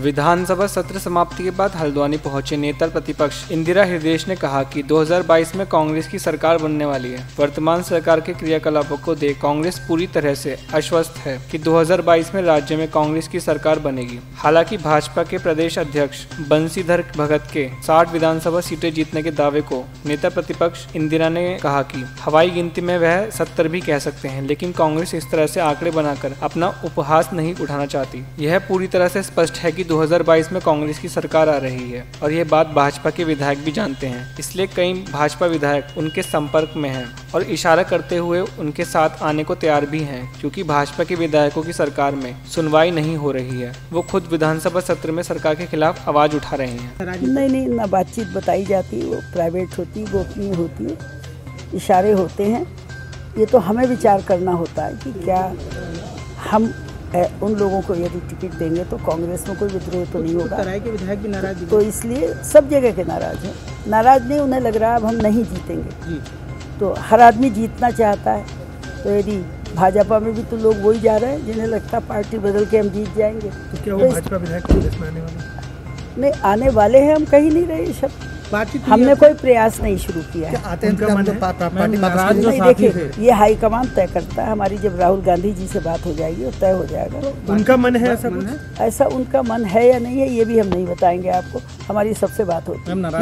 विधानसभा सत्र समाप्ति के बाद हल्द्वानी पहुंचे नेता प्रतिपक्ष इंदिरा हृदयेश ने कहा कि 2022 में कांग्रेस की सरकार बनने वाली है। वर्तमान सरकार के क्रियाकलापों को देख कांग्रेस पूरी तरह से आश्वस्त है कि 2022 में राज्य में कांग्रेस की सरकार बनेगी। हालांकि भाजपा के प्रदेश अध्यक्ष बंशीधर भगत के 60 विधानसभा सीटें जीतने के दावे को नेता प्रतिपक्ष इंदिरा ने कहा कि हवाई गिनती में वह 70 भी कह सकते हैं, लेकिन कांग्रेस इस तरह से आंकड़े बनाकर अपना उपहास नहीं उठाना चाहती। यह पूरी तरह से स्पष्ट है कि 2022 में कांग्रेस की सरकार आ रही है और ये बात भाजपा के विधायक भी जानते हैं। इसलिए कई भाजपा विधायक उनके संपर्क में हैं और इशारा करते हुए उनके साथ आने को तैयार भी हैं, क्योंकि भाजपा के विधायकों की सरकार में सुनवाई नहीं हो रही है। वो खुद विधानसभा सत्र में सरकार के खिलाफ आवाज उठा रहे हैं। नहीं, ना बातचीत बताई जाती, वो प्राइवेट होती, गोपनीय होती है, इशारे होते हैं। ये तो हमें विचार करना होता है कि क्या हम उन लोगों को यदि टिकट देंगे तो कांग्रेस में कोई विद्रोह तो नहीं होगा। के विधायक भी नाराज, तो इसलिए सब जगह के नाराज हैं। नाराज नहीं, उन्हें लग रहा है अब हम नहीं जीतेंगे। तो हर आदमी जीतना चाहता है। तो यदि भाजपा में भी तो लोग वही जा रहे हैं जिन्हें लगता है पार्टी बदल के हम जीत जाएंगे। तो क्या वो भाजपा विधायक कांग्रेस में आने वाले? नहीं, आने वाले हैं, हम कह नहीं रहे। सब हमने कोई प्रयास नहीं शुरू किया है। नहीं, देखिए, ये हाईकमान तय करता है। हमारी जब राहुल गांधी जी से बात हो जाएगी और तय हो जाएगा। उनका मन है, ऐसा उनका मन है या नहीं है ये भी हम नहीं बताएंगे आपको। हमारी सबसे बात होती है।